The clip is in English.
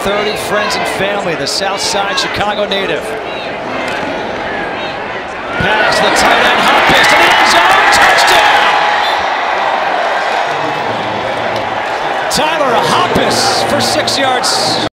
30 friends and family, the South Side Chicago native. Pass the tight end, Hoppus to the end zone, touchdown! Tyler Hoppus for 6 yards.